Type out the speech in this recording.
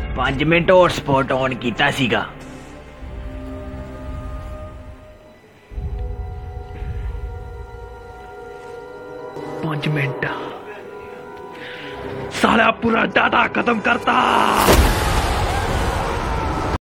5 minute hotspot on ਕੀਤਾ ਸੀਗਾ। साला पूरा डाटा खत्म करता।